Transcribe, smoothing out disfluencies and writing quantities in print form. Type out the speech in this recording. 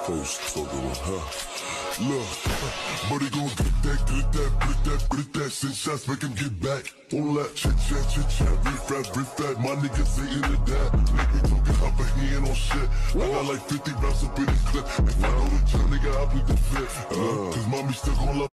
folks talking about her. Look, but he gon' get that, send shots, make him get back. All that chit chat, riff rap, my niggas ain't into that. Nigga talking up and he ain't on shit. I got like 50 rounds up in the clip. If I know the jump, nigga, I'll be the fit. Cause mommy still gon' love